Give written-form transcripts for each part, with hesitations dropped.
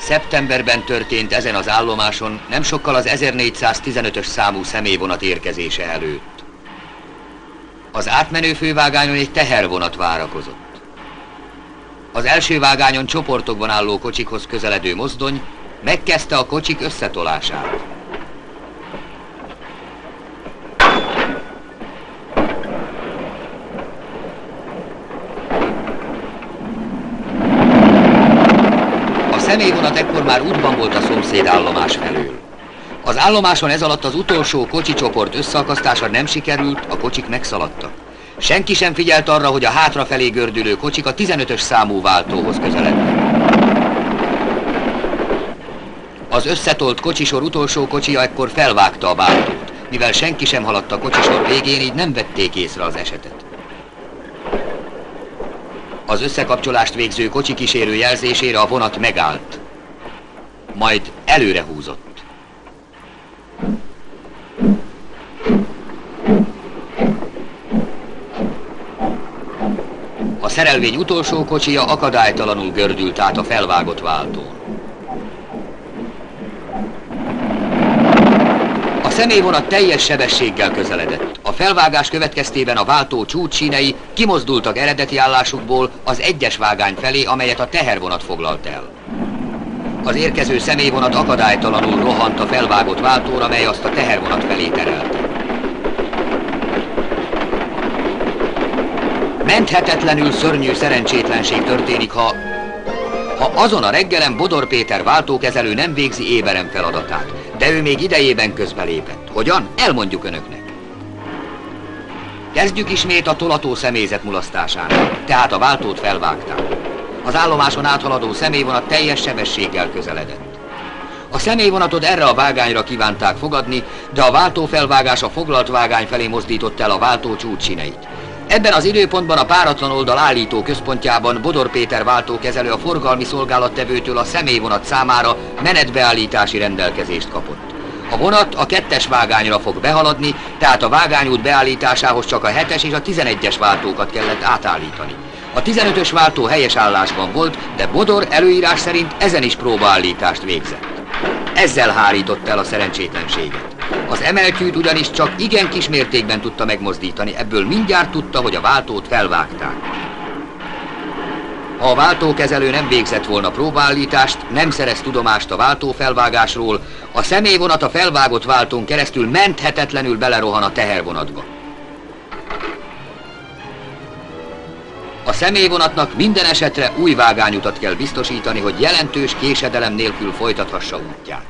Szeptemberben történt ezen az állomáson, nem sokkal az 1415-ös számú személyvonat érkezése előtt. Az átmenő fővágányon egy tehervonat várakozott. Az első vágányon csoportokban álló kocsikhoz közeledő mozdony megkezdte a kocsik összetolását. A személyvonat ekkor már útban volt a szomszéd állomás felől. Az állomáson ez alatt az utolsó kocsicsoport összeakasztása nem sikerült, a kocsik megszaladtak. Senki sem figyelt arra, hogy a hátrafelé gördülő kocsik a 15-ös számú váltóhoz közelednek. Az összetolt kocsisor utolsó kocsija ekkor felvágta a váltót. Mivel senki sem haladt a kocsisor végén, így nem vették észre az esetet. Az összekapcsolást végző kocsikísérő jelzésére a vonat megállt. Majd előre húzott. A szerelvény utolsó kocsija akadálytalanul gördült át a felvágott váltón. A személyvonat teljes sebességgel közeledett. A felvágás következtében a váltó csúcssínei kimozdultak eredeti állásukból az egyes vágány felé, amelyet a tehervonat foglalt el. Az érkező személyvonat akadálytalanul rohant a felvágott váltóra, mely azt a tehervonat felé terelte. Menthetetlenül szörnyű szerencsétlenség történik, ha azon a reggelen Bodor Péter váltókezelő nem végzi éberen feladatát, de ő még idejében közbelépett. Hogyan? Elmondjuk önöknek. Kezdjük ismét a tolató személyzet mulasztásánál, tehát a váltót felvágták. Az állomáson áthaladó személyvonat teljes sebességgel közeledett. A személyvonatot erre a vágányra kívánták fogadni, de a váltófelvágás a foglalt vágány felé mozdította el a váltó csúcssíneit. Ebben az időpontban a páratlan oldal állító központjában Bodor Péter váltókezelő a forgalmi szolgálattevőtől a személyvonat számára menetbeállítási rendelkezést kapott. A vonat a 2-es vágányra fog behaladni, tehát a vágányút beállításához csak a 7-es és a 11-es váltókat kellett átállítani. A 15-ös váltó helyes állásban volt, de Bodor előírás szerint ezen is próbaállítást végzett. Ezzel hárította el a szerencsétlenséget. Az emeltyűt ugyanis csak igen kis mértékben tudta megmozdítani, ebből mindjárt tudta, hogy a váltót felvágták. Ha a váltókezelő nem végzett volna próbaállítást, nem szerez tudomást a váltófelvágásról, a személyvonat a felvágott váltón keresztül menthetetlenül belerohan a tehervonatba. A személyvonatnak minden esetre új vágányutat kell biztosítani, hogy jelentős késedelem nélkül folytathassa útját.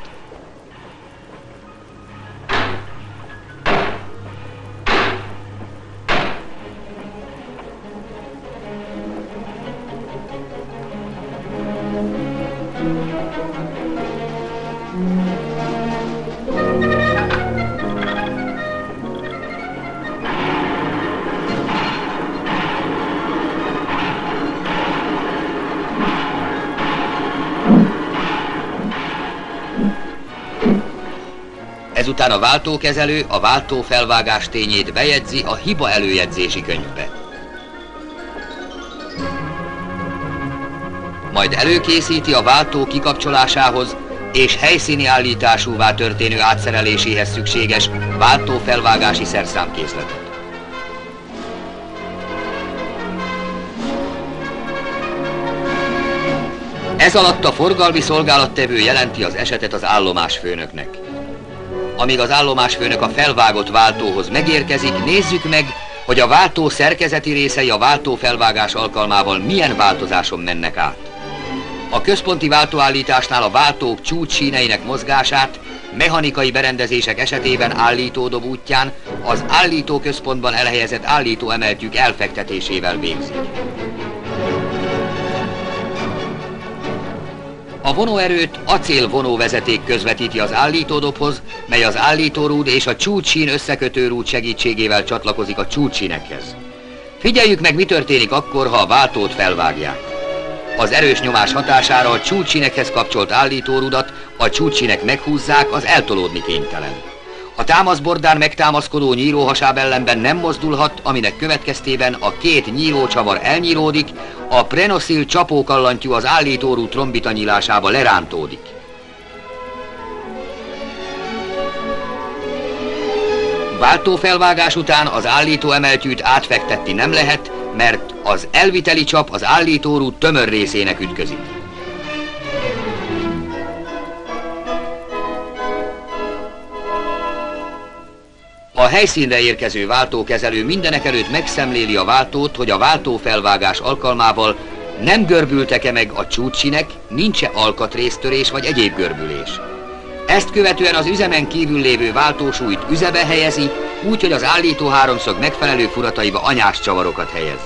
Ezután a váltókezelő a váltófelvágás tényét bejegyzi a hiba előjegyzési könyvbe. Majd előkészíti a váltó kikapcsolásához és helyszíni állításúvá történő átszereléséhez szükséges váltófelvágási szerszámkészletet. Ez alatt a forgalmi szolgálattevő jelenti az esetet az állomásfőnöknek. Amíg az állomásfőnök a felvágott váltóhoz megérkezik, nézzük meg, hogy a váltó szerkezeti részei a váltófelvágás alkalmával milyen változáson mennek át. A központi váltóállításnál a váltók csúcssíneinek mozgását mechanikai berendezések esetében állítódob útján az állítóközpontban elhelyezett állítóemeltyűk elfektetésével végzik. A vonóerőt acélvonóvezeték közvetíti az állítódobhoz, mely az állítórúd és a csúcssín összekötő rúd segítségével csatlakozik a csúcssínekhez. Figyeljük meg, mi történik akkor, ha a váltót felvágják. Az erős nyomás hatására a csúcssínekhez kapcsolt állítórudat a csúcssínek meghúzzák, az eltolódni kénytelen. A támaszbordán megtámaszkodó nyíróhasáb ellenben nem mozdulhat, aminek következtében a két nyírócsavar elnyíródik, a prenoszil csapókallantyú az állítórú trombita nyílásába lerántódik. Váltófelvágás után az állító emeltyűt átfektetni nem lehet, mert az elviteli csap az állítórú tömör részének ütközik. A helyszínre érkező váltókezelő mindenekelőtt megszemléli a váltót, hogy a váltófelvágás alkalmával nem görbültek-e meg a csúcsinek, nincs-e alkatrésztörés vagy egyéb görbülés. Ezt követően az üzemen kívül lévő váltósúlyt üzebe helyezi, úgy, hogy az állító háromszög megfelelő furataiba anyás csavarokat helyez.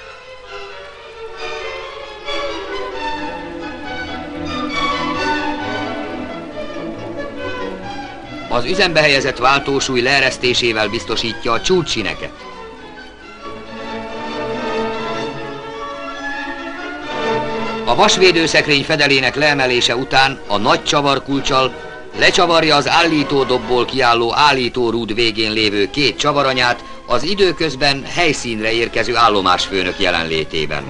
Az üzembe helyezett váltósúly leeresztésével biztosítja a csúcsineket. A vasvédőszekrény fedelének leemelése után a nagy csavarkulccsal lecsavarja az állítódobból kiálló állítórúd végén lévő két csavaranyát az időközben helyszínre érkező állomásfőnök jelenlétében.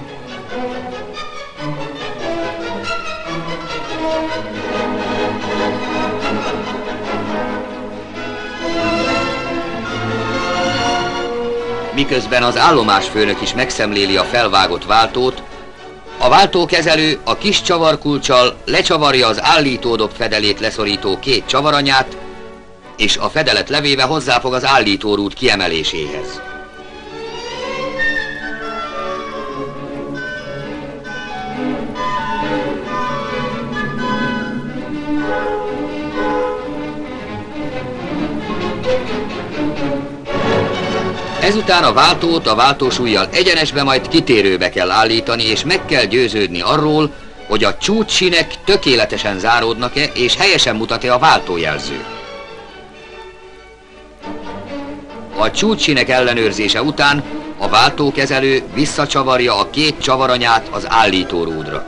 Miközben az állomásfőnök is megszemléli a felvágott váltót, a váltókezelő a kis csavarkulccsal lecsavarja az állítódob fedelét leszorító két csavaranyát, és a fedelet levéve hozzáfog az állítórúd kiemeléséhez. Ezután a váltót a váltósúllyal egyenesbe, majd kitérőbe kell állítani, és meg kell győződni arról, hogy a csúcssinek tökéletesen záródnak-e, és helyesen mutat-e a váltójelző. A csúcssinek ellenőrzése után a váltókezelő visszacsavarja a két csavaranyát az állítórúdra.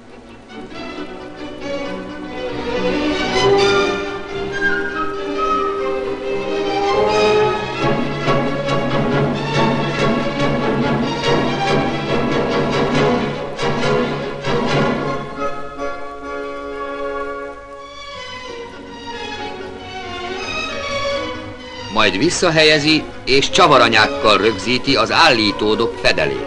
Majd visszahelyezi és csavaranyákkal rögzíti az állítódob fedelét.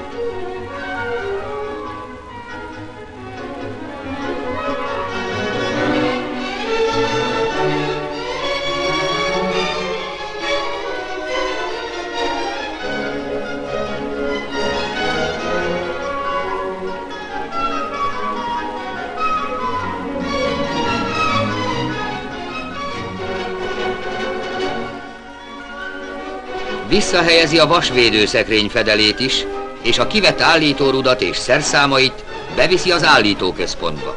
Visszahelyezi a vasvédőszekrény fedelét is, és a kivett állítórudat és szerszámait beviszi az állítóközpontba.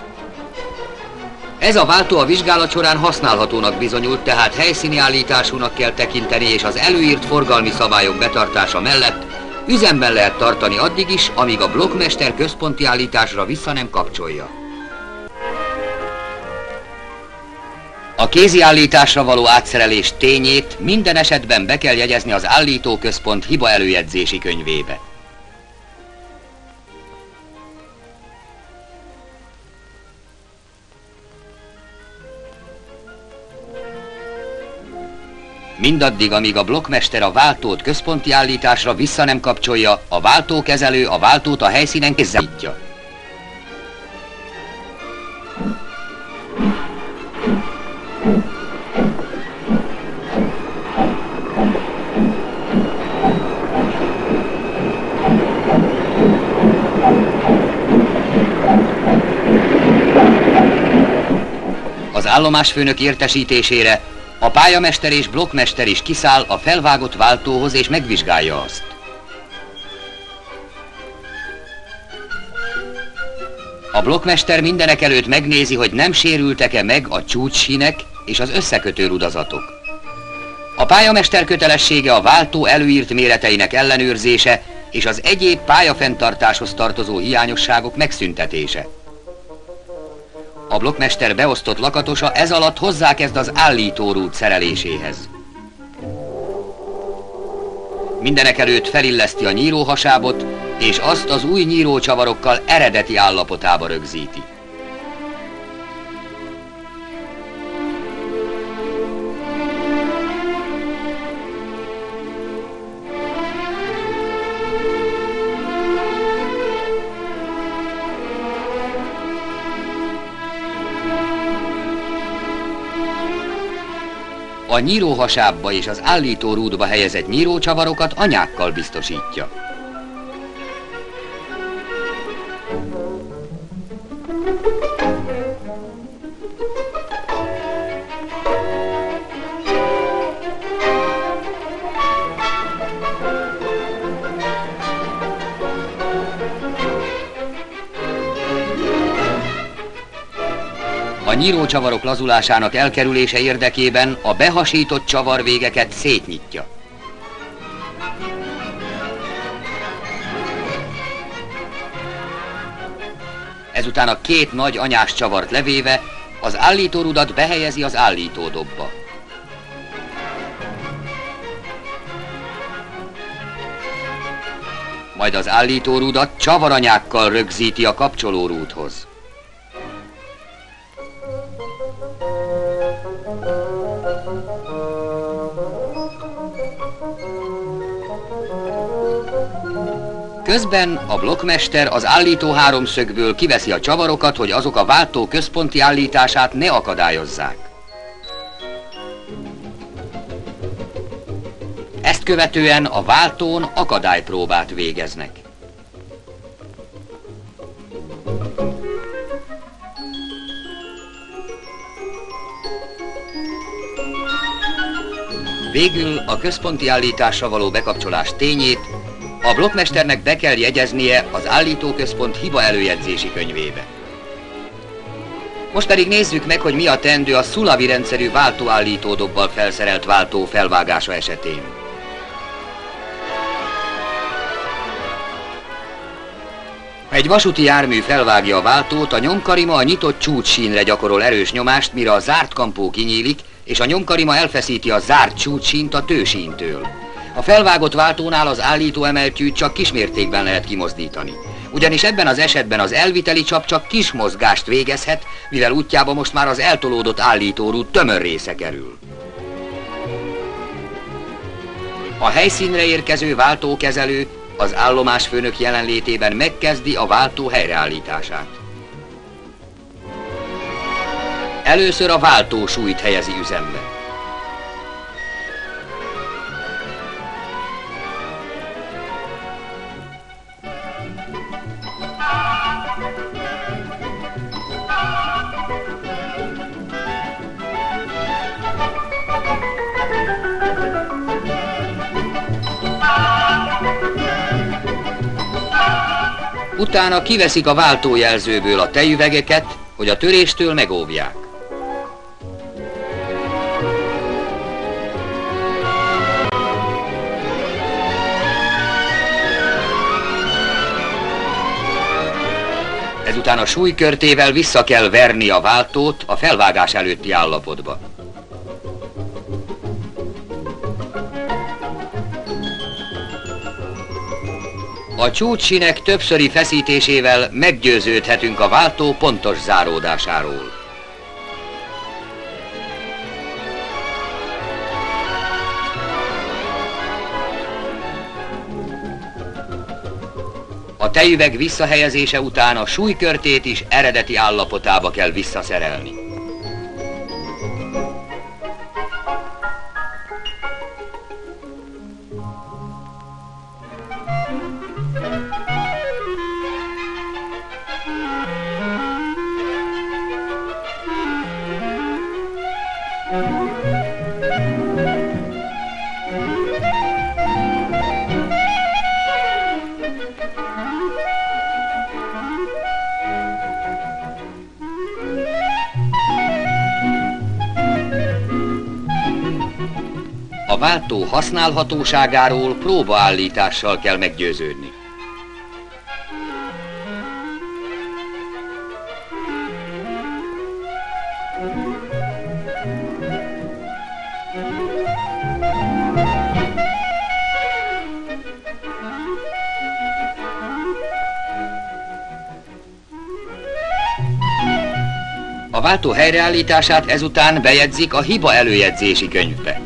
Ez a váltó a vizsgálat során használhatónak bizonyult, tehát helyszíni állításúnak kell tekinteni, és az előírt forgalmi szabályok betartása mellett üzemben lehet tartani addig is, amíg a blokkmester központi állításra vissza nem kapcsolja. A kéziállításra való átszerelés tényét minden esetben be kell jegyezni az állítóközpont hiba előjegyzési könyvébe. Mindaddig, amíg a blokkmester a váltót központi állításra vissza nem kapcsolja, a váltókezelő a váltót a helyszínen kézzelítja. Az állomásfőnök értesítésére a pályamester és blokkmester is kiszáll a felvágott váltóhoz és megvizsgálja azt. A blokkmester mindenekelőtt megnézi, hogy nem sérültek-e meg a csúcssínek és az összekötő rudazatok. A pályamester kötelessége a váltó előírt méreteinek ellenőrzése és az egyéb pályafenntartáshoz tartozó hiányosságok megszüntetése. A blokkmester beosztott lakatosa ez alatt hozzákezd az állítórúd szereléséhez. Mindenekelőtt felilleszti a nyíróhasábot, és azt az új nyírócsavarokkal eredeti állapotába rögzíti. A nyíróhasábba és az állítórúdba helyezett nyírócsavarokat anyákkal biztosítja. A nyírócsavarok lazulásának elkerülése érdekében a behasított csavarvégeket szétnyitja. Ezután a két nagy anyás csavart levéve az állítórudat behelyezi az állítódobba. Majd az állítórudat csavaranyákkal rögzíti a kapcsolórúdhoz. Közben a blokkmester az állító háromszögből kiveszi a csavarokat, hogy azok a váltó központi állítását ne akadályozzák. Ezt követően a váltón akadálypróbát végeznek. Végül a központi állításra való bekapcsolás tényét a blokkmesternek be kell jegyeznie az állítóközpont hiba előjegyzési könyvébe. Most pedig nézzük meg, hogy mi a teendő a Szulavi rendszerű váltóállítódobbal felszerelt váltó felvágása esetén. Ha egy vasúti jármű felvágja a váltót, a nyomkarima a nyitott csúcssínre gyakorol erős nyomást, mire a zárt kampó kinyílik, és a nyomkarima elfeszíti a zárt csúcssínt a tősíntől. A felvágott váltónál az állító emeltyűt csak kismértékben lehet kimozdítani. Ugyanis ebben az esetben az elviteli csap csak kis mozgást végezhet, mivel útjába most már az eltolódott állítórúd tömör része kerül. A helyszínre érkező váltókezelő az állomásfőnök jelenlétében megkezdi a váltó helyreállítását. Először a váltósúlyt helyezi üzembe. Utána kiveszik a váltójelzőből a tejüvegeket, hogy a töréstől megóvják. Ezután a súlykörtével vissza kell verni a váltót a felvágás előtti állapotba. A csúcssinek többszöri feszítésével meggyőződhetünk a váltó pontos záródásáról. A tejüveg visszahelyezése után a súlykörtét is eredeti állapotába kell visszaszerelni. A váltó használhatóságáról próbaállítással kell meggyőződni. A váltó helyreállítását ezután bejegyzik a hiba előjegyzési könyvbe.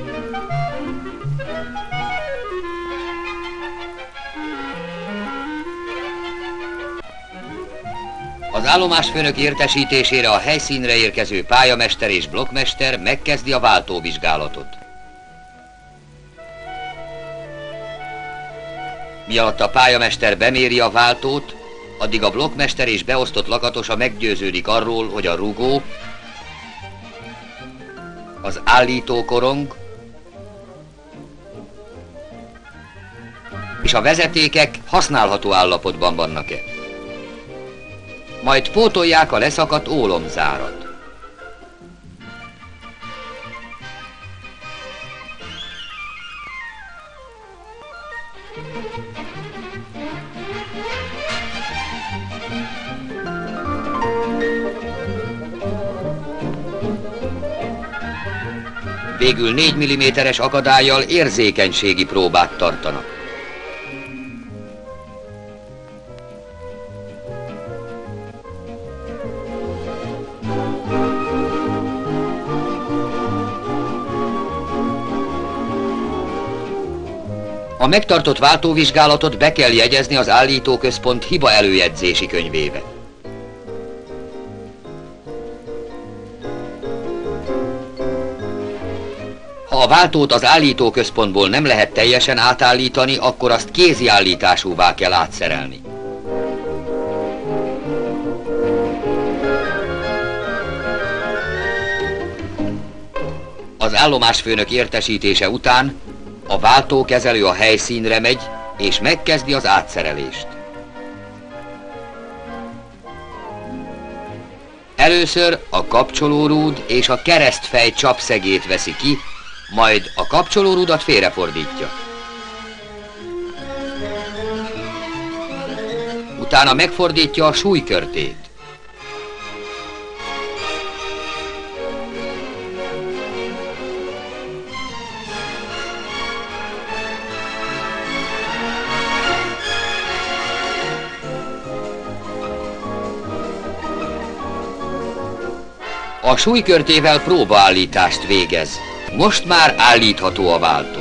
Az állomásfőnök értesítésére a helyszínre érkező pályamester és blokkmester megkezdi a váltóvizsgálatot. Miatt a pályamester beméri a váltót, addig a blokkmester és beosztott lakatosa meggyőződik arról, hogy a rugó, az állítókorong és a vezetékek használható állapotban vannak-e. Majd pótolják a leszakadt ólomzárat. Végül 4 mm-es akadállyal érzékenységi próbát tartanak. A megtartott váltóvizsgálatot be kell jegyezni az állítóközpont hiba előjegyzési könyvébe. Ha a váltót az állítóközpontból nem lehet teljesen átállítani, akkor azt kézi állításúvá kell átszerelni. Az állomásfőnök értesítése után a váltókezelő a helyszínre megy, és megkezdi az átszerelést. Először a kapcsolórúd és a keresztfej csapszegét veszi ki, majd a kapcsolórudat félrefordítja. Utána megfordítja a súlykörtét. A súlykörtével próbaállítást végez. Most már állítható a váltó.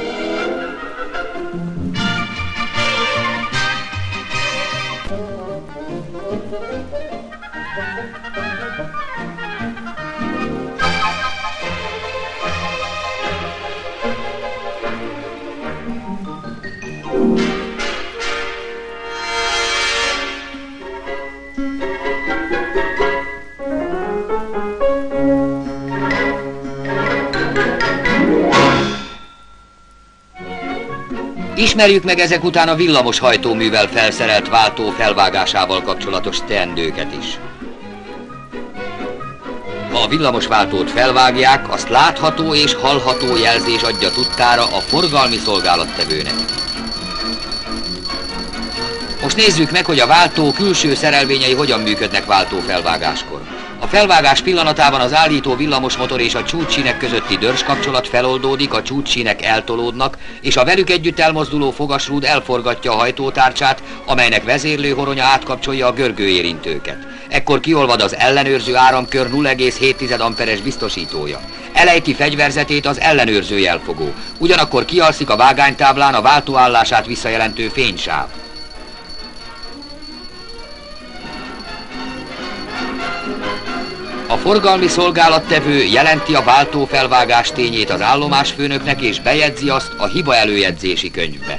Ismerjük meg ezek után a villamos hajtóművel felszerelt váltó felvágásával kapcsolatos teendőket is. Ha a villamosváltót felvágják, azt látható és hallható jelzés adja tudtára a forgalmi szolgálattevőnek. Most nézzük meg, hogy a váltó külső szerelvényei hogyan működnek váltófelvágáskor. A felvágás pillanatában az állító villamosmotor és a csúcssínek közötti dörzskapcsolat feloldódik, a csúcssínek eltolódnak, és a velük együtt elmozduló fogasrúd elforgatja a hajtótárcsát, amelynek vezérlőhoronya átkapcsolja a görgőérintőket. Ekkor kiolvad az ellenőrző áramkör 0,7 amperes biztosítója. Elejti fegyverzetét az ellenőrző jelfogó. Ugyanakkor kialszik a vágánytáblán a váltóállását visszajelentő fénysáv. A forgalmi szolgálattevő jelenti a váltófelvágás tényét az állomásfőnöknek és bejegyzi azt a hiba előjegyzési könyvbe.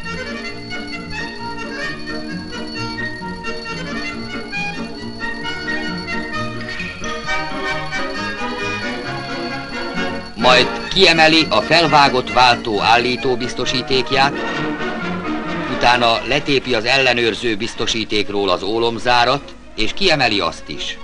Majd kiemeli a felvágott váltó állító biztosítékját, utána letépi az ellenőrző biztosítékról az ólomzárat, és kiemeli azt is.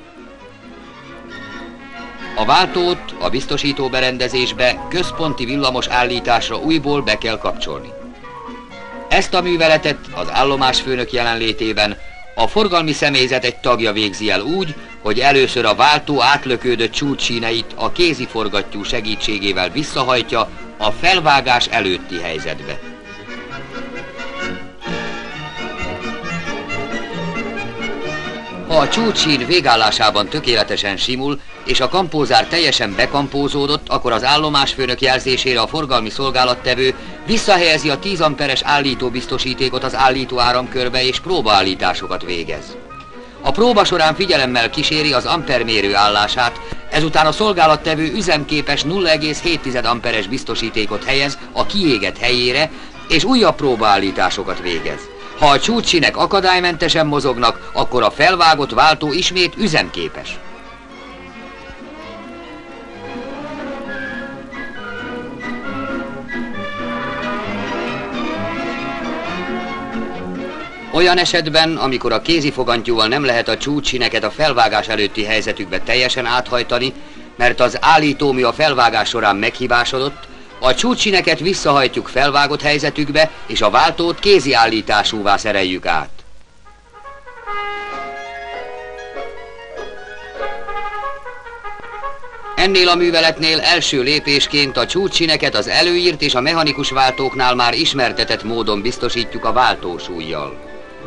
A váltót a biztosító berendezésbe központi villamos állításra újból be kell kapcsolni. Ezt a műveletet az állomásfőnök jelenlétében a forgalmi személyzet egy tagja végzi el úgy, hogy először a váltó átlökődött csúcssíneit a kézi forgattyú segítségével visszahajtja, a felvágás előtti helyzetbe. Ha a csúcssín végállásában tökéletesen simul, és a kampózár teljesen bekampózódott, akkor az állomásfőnök jelzésére a forgalmi szolgálattevő visszahelyezi a 10 amperes állítóbiztosítékot az állító áramkörbe és próbaállításokat végez. A próba során figyelemmel kíséri az ampermérő állását, ezután a szolgálattevő üzemképes 0,7 amperes biztosítékot helyez a kiégett helyére, és újabb próbaállításokat végez. Ha a csúcssinek akadálymentesen mozognak, akkor a felvágott váltó ismét üzemképes. Olyan esetben, amikor a kézifogantyúval nem lehet a csúcssineket a felvágás előtti helyzetükbe teljesen áthajtani, mert az állítómű a felvágás során meghibásodott, a csúcssineket visszahajtjuk felvágott helyzetükbe, és a váltót kézi állításúvá szereljük át. Ennél a műveletnél első lépésként a csúcssineket az előírt és a mechanikus váltóknál már ismertetett módon biztosítjuk a váltósúllyal.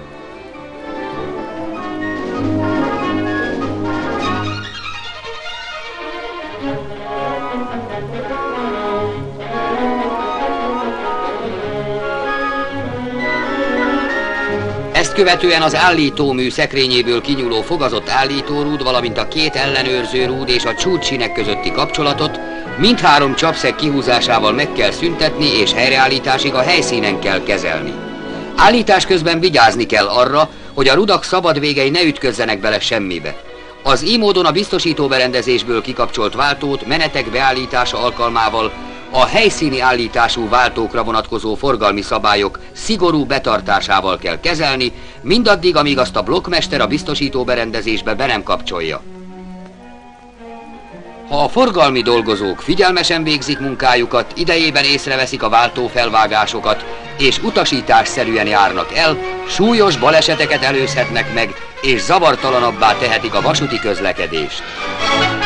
Ezt követően az állítómű szekrényéből kinyúló fogazott állítórúd, valamint a 2 ellenőrző rúd és a csúcssinek közötti kapcsolatot mindhárom csapszeg kihúzásával meg kell szüntetni, és helyreállításig a helyszínen kell kezelni. Állítás közben vigyázni kell arra, hogy a rudak szabad végei ne ütközzenek bele semmibe. Az így módon a biztosítóberendezésből kikapcsolt váltót menetek beállítása alkalmával a helyszíni állítású váltókra vonatkozó forgalmi szabályok szigorú betartásával kell kezelni, mindaddig, amíg azt a blokkmester a biztosítóberendezésbe be nem kapcsolja. Ha a forgalmi dolgozók figyelmesen végzik munkájukat, idejében észreveszik a váltófelvágásokat, és utasításszerűen járnak el, súlyos baleseteket előzhetnek meg, és zavartalanabbá tehetik a vasúti közlekedést.